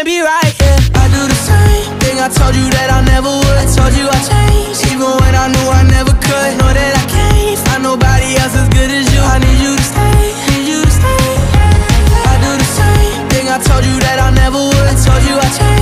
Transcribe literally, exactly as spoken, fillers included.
can't be right, yeah. I do the same thing I told you that I never would. I told you I changed, even when I knew I never could. Know that I can't find nobody else as good as you. I need you to stay, need you to stay. I do the same thing I told you that I never would. I told you I changed.